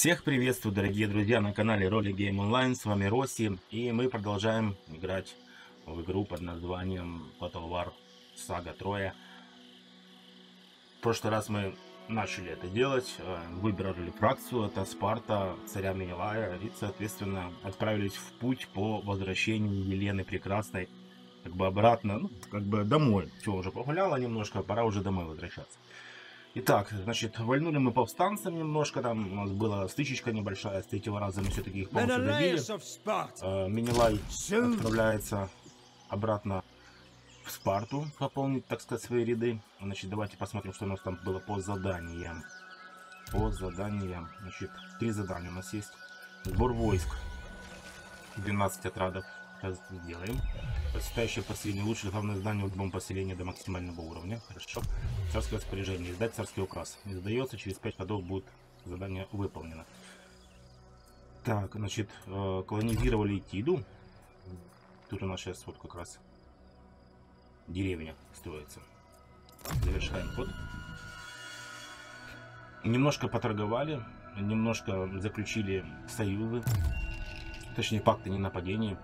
Всех приветствую, дорогие друзья, на канале Роли Гейм Онлайн. С вами Росси, и мы продолжаем играть в игру под названием Total War Saga Troya. В прошлый раз мы начали это делать, выбрали фракцию, это Спарта, царя Менелая, и, соответственно, отправились в путь по возвращению Елены Прекрасной, как бы обратно, ну, как бы домой. Все, уже погуляла немножко, пора уже домой возвращаться. Итак, значит, вальнули мы повстанцам немножко, там у нас была стычечка небольшая, с третьего раза мы все-таки их полностью добили. Менелай отправляется обратно в Спарту, пополнить, так сказать, свои ряды. Значит, давайте посмотрим, что у нас там было по заданиям. По заданиям, значит, 3 задания у нас есть. Сбор войск, 12 отрядов. Сейчас сделаем. Процветающее поселение. Лучшее главное здание в любом поселении до максимального уровня. Хорошо. Царское распоряжение. Издать царский указ. Издается, через 5 ходов будет задание выполнено. Так, значит, колонизировали Тиду. Тут у нас сейчас вот как раз деревня строится. Завершаем ход. Немножко поторговали. Немножко заключили союзы. Точнее, пакты ненападения.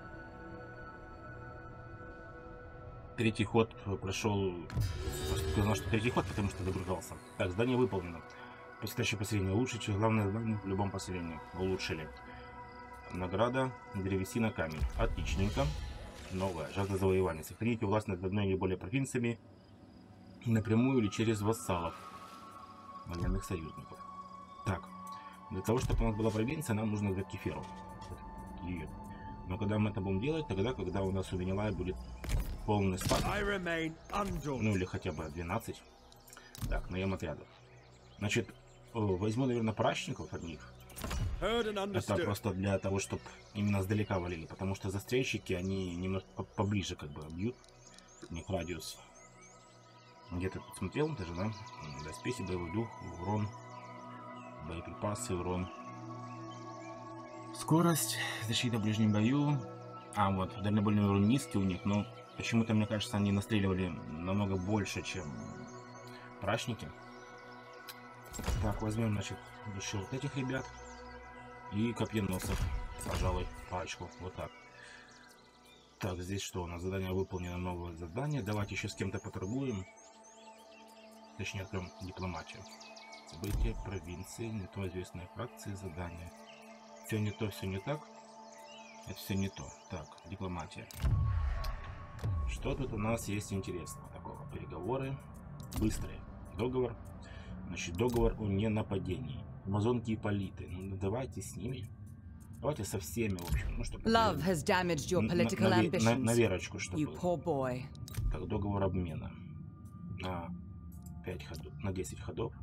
Третий ход прошел. Сказал, что третий ход, потому что загружался. Так, здание выполнено. Процветающее поселение лучше, чем главное здание в любом поселении. Улучшили. Награда, древесина, камень. Отличненько. Новое. Жажда завоевания. Сохраните власть над одной или более провинциями напрямую или через вассалов, военных союзников. Так, для того, чтобы у нас была провинция, нам нужно взять Кеферу. Ее. Но когда мы это будем делать, тогда, когда у нас у Менелая будет полный стат, ну или хотя бы 12. Так, наем отрядов. Значит, возьму, наверное, прачников от них. Это просто для того, чтобы именно сдалека валили, потому что застрельщики, они немножко поближе как бы бьют. У них радиус. Где-то тут смотрел даже, да? Доспехи, боевой дух, урон, боеприпасы, урон. Скорость, защита в ближнем бою. А, вот, дальнобойный урон низкий у них, но почему-то, мне кажется, они настреливали намного больше, чем прачники. Так, возьмем, значит, еще вот этих ребят. И копьеносов, пожалуй, пачку. Вот так. Так, здесь что у нас? Задание выполнено, новое задание. Давайте еще с кем-то поторгуем. Точнее, откроем дипломатию. События, провинции, не то известные фракции, задания. Все не то, все не так. Это все не то. Так, дипломатия. Что тут у нас есть интересного такого? Переговоры. Быстрые. Договор. Значит, договор о ненападении. Амазонки и политы. Ну, давайте с ними. Давайте со всеми, в общем. Ну, чтобы на верочку, чтобы... Так, договор обмена. На 5 ходов. На 10 ходов.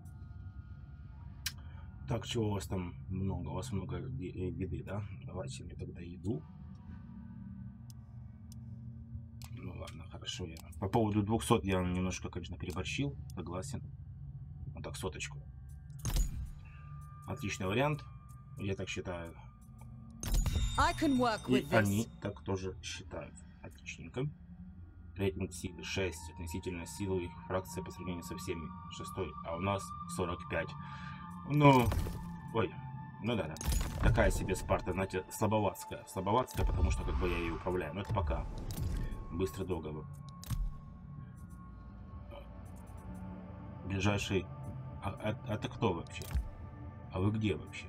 Так, чего у вас там много? У вас много еды, да? Давайте мне тогда еду. Ну ладно, хорошо. Я по поводу 200 я немножко, конечно, переборщил. Согласен. Вот так, 100. Отличный вариант. Я так считаю. И они так тоже считают. Отличненько. Рейтинг силы 6. Относительно силы их фракция по сравнению со всеми 6. А у нас 45. Ну, ой, ну да. Такая себе Спарта, знаете, слабоватская. Слабоватская, потому что как бы я ее управляю. Но это пока. Быстрый договор. Ближайший... это кто вообще? А вы где вообще?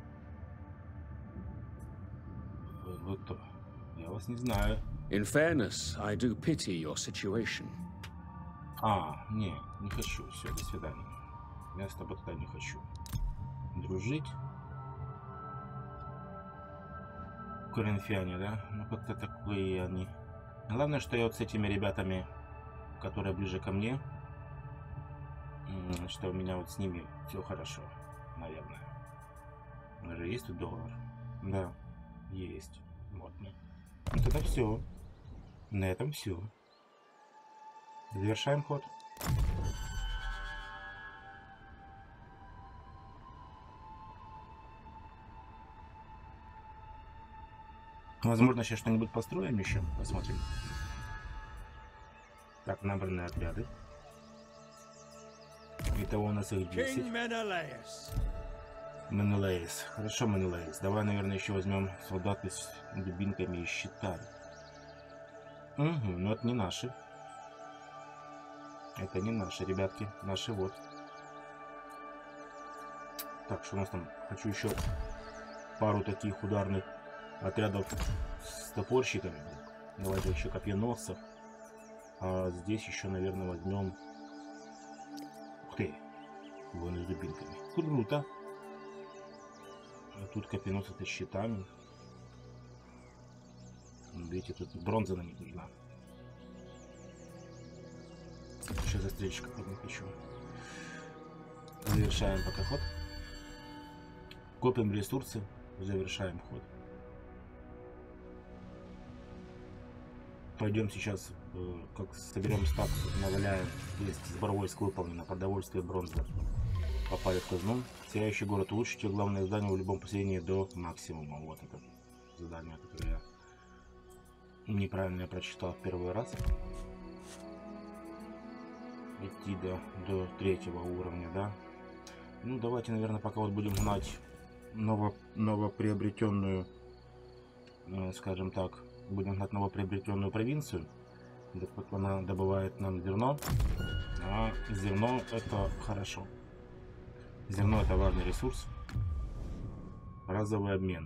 Вы кто? Я вас не знаю. In fairness, I do pity your situation. А, не хочу. Все, до свидания. Я с тобой туда не хочу дружить. Коринфяне, да? Ну как-то такие они. Главное, что я вот с этими ребятами, которые ближе ко мне, что у меня вот с ними все хорошо, наверное. Даже есть тут договор? Да, есть. Вот. Ну тогда все. На этом все. Завершаем ход. Возможно, сейчас что-нибудь построим еще. Посмотрим. Так, набранные отряды. Итого у нас их 10. Менелейс. Хорошо, Менелейс. Давай, наверное, еще возьмем солдаты с дубинками и щитами. Угу, но это не наши. Это не наши, ребятки. Наши вот. Так, что у нас там? Хочу еще пару таких ударных отрядов с топорщиками. Давайте еще копьеносцев. А здесь еще, наверное, возьмем... Ух ты! Воины с дубинками. Круто! А тут копьеносцы с щитами. Видите, тут бронза на них нужна. Еще застрельщика под них еще. Завершаем пока ход. Копим ресурсы. Завершаем ход. Пойдем сейчас, как соберем стак, наваляем. Есть сбор войск выполнено. Продовольствие, бронза. Попали в казну. Сияющий город улучшите главное здание в любом поселении до максимума. Вот это задание, которое я неправильно прочитал в первый раз. Идти до 3-го уровня, да. Ну, давайте, наверное, пока вот будем гнать новоприобретенную, скажем так, будем гнать новоприобретенную провинцию. Она добывает нам зерно. А зерно это хорошо. Зерно это важный ресурс. Разовый обмен.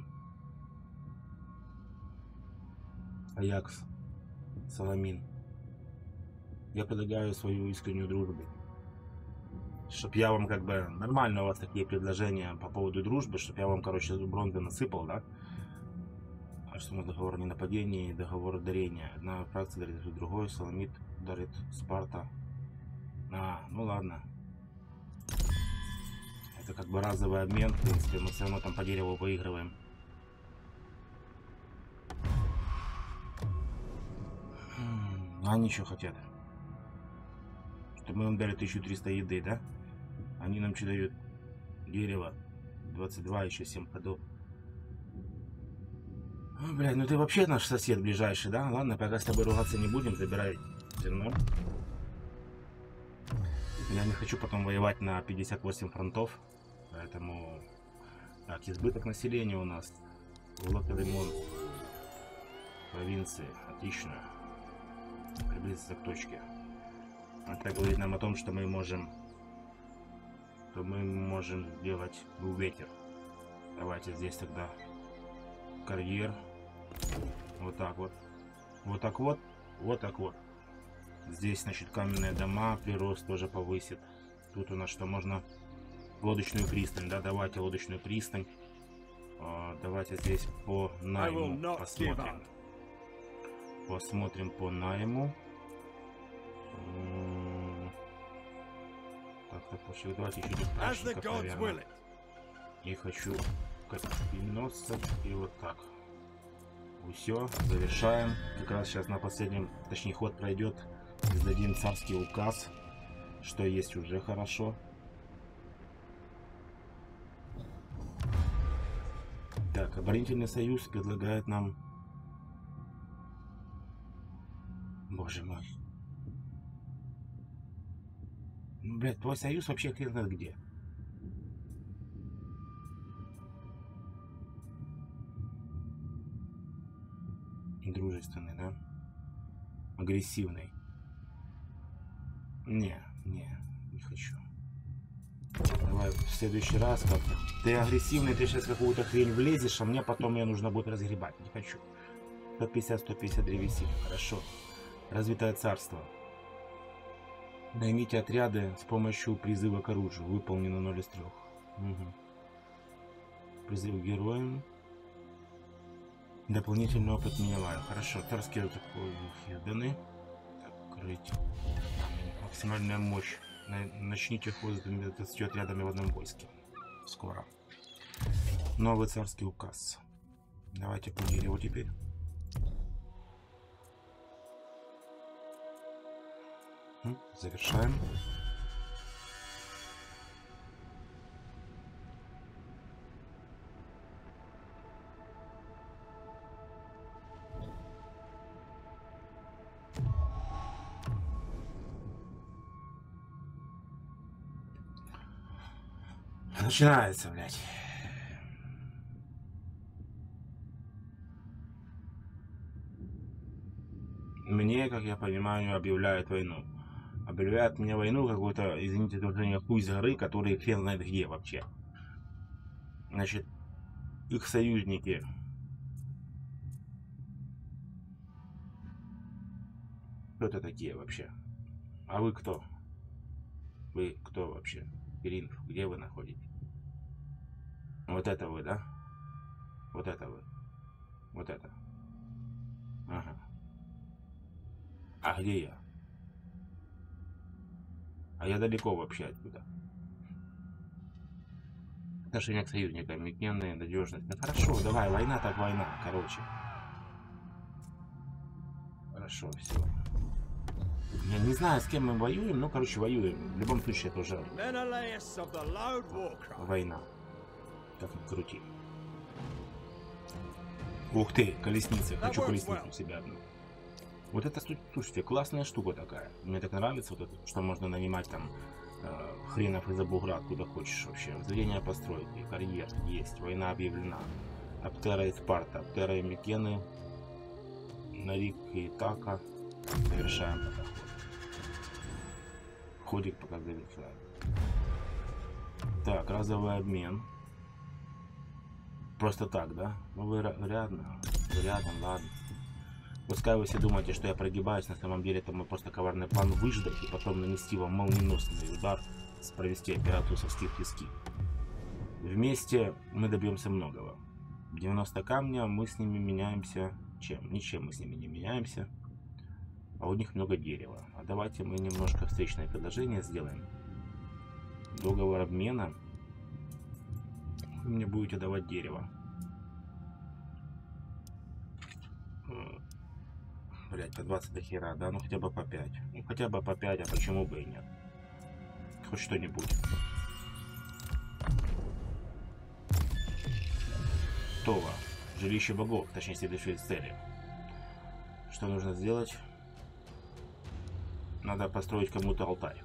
Аякс. Саламин. Я предлагаю свою искреннюю дружбу. Чтоб я вам как бы... Нормально у вас такие предложения по поводу дружбы, чтоб я вам, короче, бронзы насыпал, да? А что у нас договор о ненападении и договор дарения. Одна фракция дарит другой, Саламит дарит Спарта. А, ну ладно. Это как бы разовый обмен, в принципе, мы все равно там по дереву выигрываем. Они что хотят? Чтобы мы им дали 1300 еды, да? Они нам что дают? Дерево 22, еще 7 ходов. О, блядь, ну ты вообще наш сосед ближайший, да? Ладно, пока с тобой ругаться не будем, забирай зерно. Я не хочу потом воевать на 58 фронтов. Поэтому... Так, избыток населения у нас. Лотелемон. Провинции. Отлично. Приблизиться к точке. Это говорит нам о том, что мы можем сделать ветер. Давайте здесь тогда карьер. Вот так вот. Вот так вот. Вот так вот. Здесь, значит, каменные дома. Прирост тоже повысит. Тут у нас что, можно лодочную пристань, да? Давайте лодочную пристань. Давайте здесь по найму посмотрим. Посмотрим по найму. Так, почему давайте еще один прачников, наверное. И хочу копьеносцев и вот так. Все, завершаем. Как раз сейчас на последнем, точнее, ход пройдет. Издадим царский указ, что есть уже хорошо. Так, оборонительный союз предлагает нам... Боже мой. Ну, блядь, твой союз вообще хрен знает где. Дружественный, да? Агрессивный. Не хочу. Давай в следующий раз как-то. Ты агрессивный, ты сейчас какую-то хрень влезешь, а мне потом ее нужно будет разгребать. Не хочу. 150 древесин. Хорошо. Развитое царство. Наймите отряды с помощью призыва к оружию. Выполнено 0 из 3. Угу. Призыв к героям. Дополнительный опыт минимален. Хорошо. Царские изданы. Открыть. Максимальная мощь. Начните ход с 20 отрядами в одном войске. Скоро. Новый царский указ. Давайте по дереву теперь. Завершаем. Начинается, блядь. мне, как я понимаю, объявляют войну. Объявляют мне войну какой-то, извините, движение хуй с горы, который хрен знает где вообще. Значит, их союзники. Кто это такие вообще? А вы кто? Вы кто вообще? Иринов, где вы находитесь? Вот это вы, да? Вот это вы. Вот это. Ага. А где я? А я далеко вообще отсюда. Отношение к союзникам, мгновенная надежность. Да хорошо, давай, война так война, короче. Хорошо, все. Я не знаю, с кем мы воюем, но, короче, воюем. В любом случае, это уже война. Как ни крути. Ух ты, колесница. Хочу колесницу себе одну. Вот это, слушайте, классная штука такая. Мне так нравится, вот это, что можно нанимать там хренов из-за бугра, откуда хочешь вообще. Возведение постройки, карьер есть, война объявлена. Аптера и Спарта, Аптера и Микены, Нарик и Така. Завершаем пока ход. Ходик пока завершаем. Так, разовый обмен. Просто так, да? Ну вы рядом, ладно. Пускай вы все думаете, что я прогибаюсь, на самом деле это мой просто коварный план выждать и потом нанести вам молниеносный удар, провести операцию со скидки. Вместе мы добьемся многого. 90 камня, мы с ними меняемся чем? Ничем мы с ними не меняемся. А у них много дерева. А давайте мы немножко встречное предложение сделаем. Договор обмена. Вы мне будете давать дерево. Блять, по 20 до хера, да? Ну хотя бы по 5. Ну хотя бы по 5, а почему бы и нет? Хоть что-нибудь. Това. Жилище богов, точнее следующие цели. Что нужно сделать? Надо построить кому-то алтарь.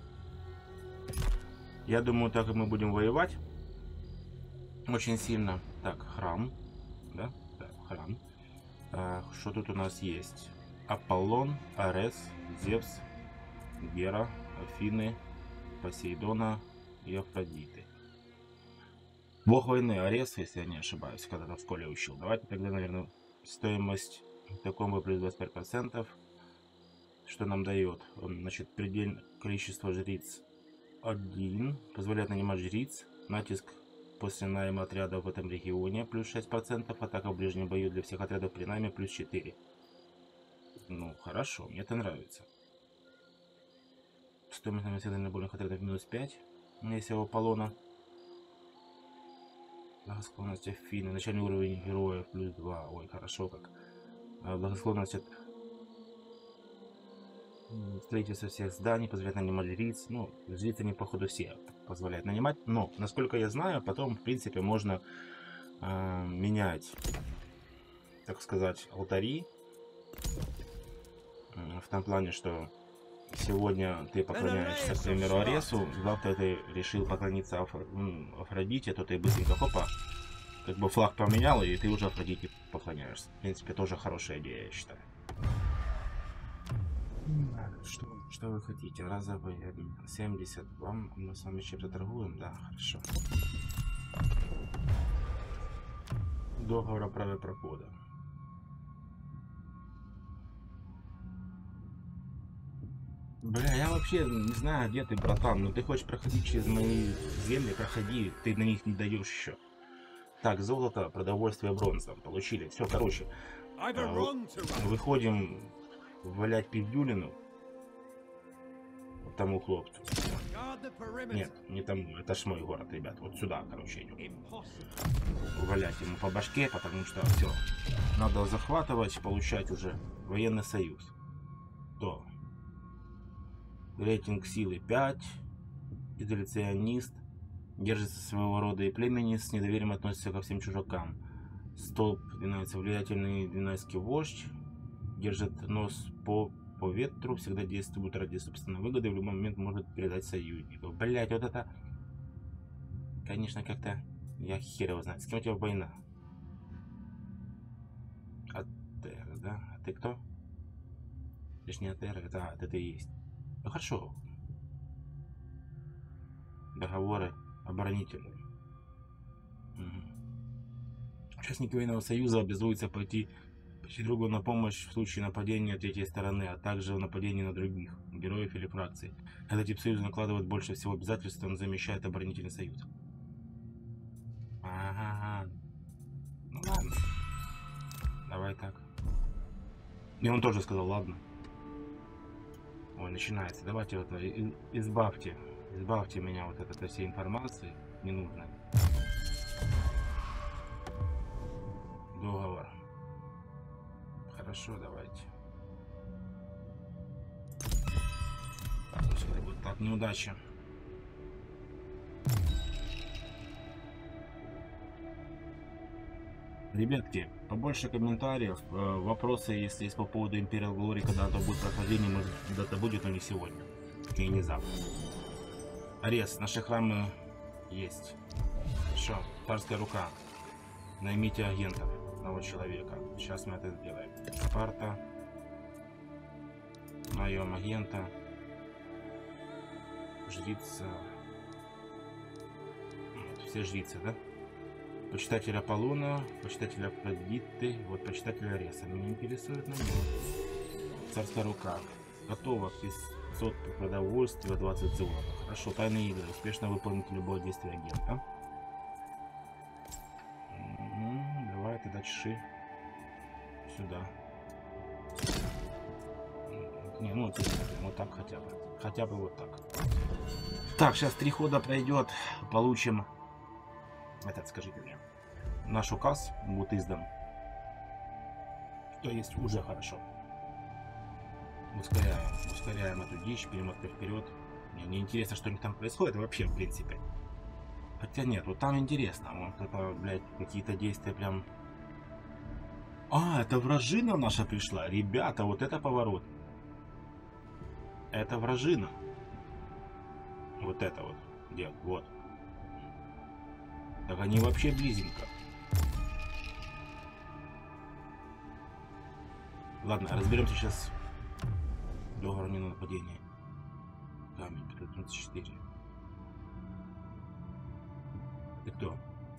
Я думаю, так как мы будем воевать очень сильно. Так, храм. Да? Да, храм. Что тут у нас есть? Аполлон, Арес, Зевс, Гера, Афины, Посейдона и Афродиты. Бог войны Арес, если я не ошибаюсь, когда-то в школе учил. Давайте тогда, наверное, стоимость такому плюс 25%. Что нам дает? Значит, предельное количество жриц 1. Позволяет нанимать жриц. Натиск после найма отрядов в этом регионе плюс 6%. Атака в ближнем бою для всех отрядов при найме плюс 4. Ну, хорошо, мне это нравится. Стоимость наместителя больных отрядов минус 5. Если у Аполлона. Благосклонность Афины. Начальный уровень героев плюс 2. Ой, хорошо как. Благосклонность от строительство всех зданий, позволяет нанимать жриц. Ну, жриц они, походу, все позволяют нанимать. Но, насколько я знаю, потом, в принципе, можно менять, так сказать, алтари. В том плане, что сегодня ты поклоняешься, к примеру, Аресу, завтра ты решил поклониться Афродите, то ты быстренько, хопа, как бы флаг поменял, и ты уже Афродите поклоняешься. В принципе, тоже хорошая идея, я считаю. Что вы хотите? Разовый 70. Вам мы с вами чем-то торгуем? Да, хорошо. Договор о праве прохода. Бля, я вообще не знаю, где ты, братан. Но ты хочешь проходить через мои земли, проходи. Ты на них не даешь еще. Так, золото, продовольствие, бронза. Получили. Все, короче. Выходим валять пиздюлину. Тому хлопцу. Нет, не тому. Это ж мой город, ребят. Вот сюда, короче, идем. Валять ему по башке, потому что все. Надо захватывать, получать уже военный союз. То. Рейтинг силы 5. Изоляционист. Держится своего рода и племени. С недоверием относится ко всем чужакам. Столб, влиятельный динайский вождь. Держит нос по ветру, всегда действует ради собственной выгоды, в любой момент может передать союзников. Блять, вот это, конечно, как-то я хер его знаю. С кем у тебя война? Атер, да? А ты кто? Лишняя терра, это и есть. Ну хорошо. Договоры оборонительные. Участники военного союза обязуются пойти другу на помощь в случае нападения третьей стороны, а также в нападении на других героев или фракций. Этот тип союза накладывает больше всего обязательств, он замещает оборонительный союз. Ага. Ну ладно. Давай так. И он тоже сказал, ладно. Ой, начинается. Давайте вот избавьте меня вот от этой всей информации ненужной. Договор. Хорошо, давайте. Вот так, неудача. Ребятки, побольше комментариев, вопросы, если есть по поводу Imperial Glory, когда это будет прохождение, может, когда-то будет, но не сегодня. И не завтра. Арест. Наши храмы есть. Хорошо. Царская рука. Наймите агентов. Одного человека. Сейчас мы это сделаем. Спарта. Наем агента. Жрица. Вот, все жрицы, да? Почитатель Аполлона, почитатель Афродиты, вот почитатель Ареса. Меня интересует на него. Царская рука. Готово. 500 продовольствия, 20 золота. Хорошо. Тайные игры. Успешно выполнить любое действие агента. Давай тогда чеши. Сюда. Не, ну вот так хотя бы. Хотя бы вот так. Так, сейчас 3 хода пройдет. Получим... Этот, скажите мне. Наш указ будет издан. Что есть уже хорошо. Ускоряем эту дичь, перемотка вперед. Мне интересно, что у них там происходит вообще, в принципе. Хотя нет, вот там интересно. Вот это, блядь, какие-то действия прям... А, это вражина наша пришла. Ребята, вот это поворот. Это вражина. Вот это вот. Где? Вот. Так они вообще близенько. Ладно, разберемся сейчас. Договор не на нападение. Камень, 34. Ты кто?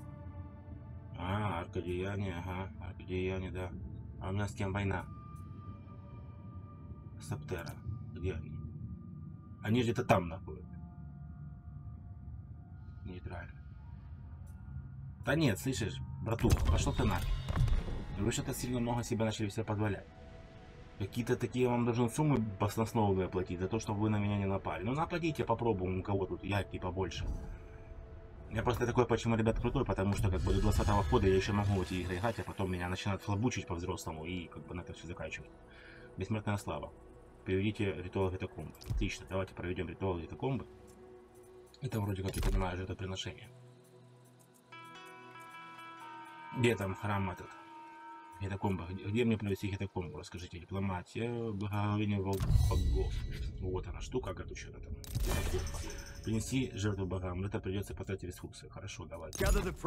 А, аркадияне, ага. Аркадияне, да. А у нас с кем война? Саптера. Где они? Они где-то там находятся. Нейтрально. Да нет, слышишь, братуха, пошел ты нафиг. Вы что-то сильно много себя начали себе позволять. Какие-то такие вам должны суммы баснословные платить за то, чтобы вы на меня не напали. Ну нападите, попробуем, у кого тут яйки побольше. Я просто такой, почему, ребят, крутой, потому что как бы до 20-го хода я еще могу в эти игры играть, а потом меня начинают флабучить по-взрослому и как бы на это все заканчивать. Бессмертная слава. Переведите ритуал Гетакомбы. Отлично, давайте проведем ритуал Гетакомбы. Это вроде как, я понимаю, жертвоприношение. Где там храм этот? Гетакомба. Где мне привести Гетакомбу? Расскажите. Дипломатия, благословение богов. Вот она штука, как что-то там. Гетакомба. Принеси жертву богам. Это придется потратить ресурсы. Хорошо, давайте.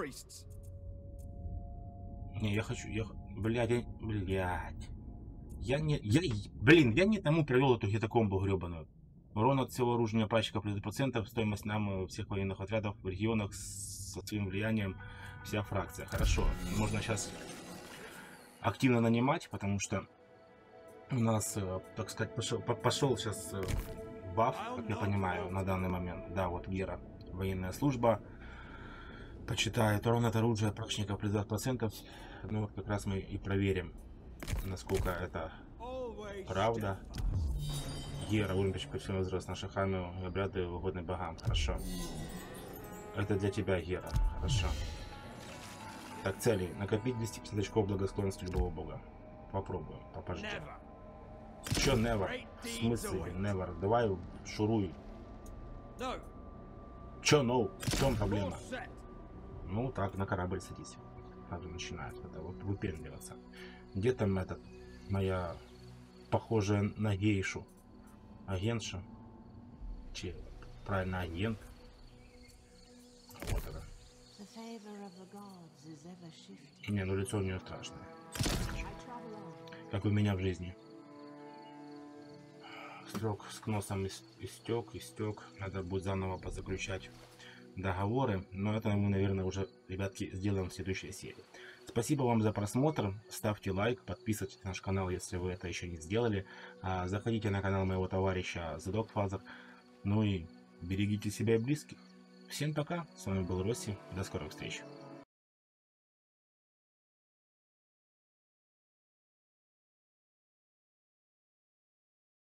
Не, я хочу... Блядь. Я не тому провел эту Гетакомбу гребаную. Урон от всего оружия прачка плюс 2%, стоимость нам всех военных отрядов в регионах со своим влиянием, вся фракция. Хорошо, можно сейчас активно нанимать, потому что у нас, так сказать, пошел сейчас баф, как я понимаю, на данный момент. Да, вот Гера, военная служба, почитает урон от оружия прачника плюс 2%. Ну вот как раз мы и проверим, насколько это правда. Гера, уровень почти возраст, наши храмы, обряды угодны богам. Хорошо. Это для тебя, Гера. Хорошо. Так, цели. Накопить 250 очков благосклонности любого бога. Попробуем. Попождем. Чё never? В смысле never? Давай шуруй. Чё no? В чем проблема? Ну так, на корабль садись. Сразу начинает это вот выпендриваться. Где там этот, моя похожая на гейшу? Агентша? Че? Правильно, агент. Вот это. Не, ну лицо у нее страшное. Как у меня в жизни. Срок с Кносом истек. Надо будет заново позаключать договоры. Но это мы, наверное, уже, ребятки, сделаем в следующей серии. Спасибо вам за просмотр. Ставьте лайк, подписывайтесь на наш канал, если вы это еще не сделали. Заходите на канал моего товарища The Dogfather. Ну и берегите себя и близких. Всем пока. С вами был Росси. До скорых встреч.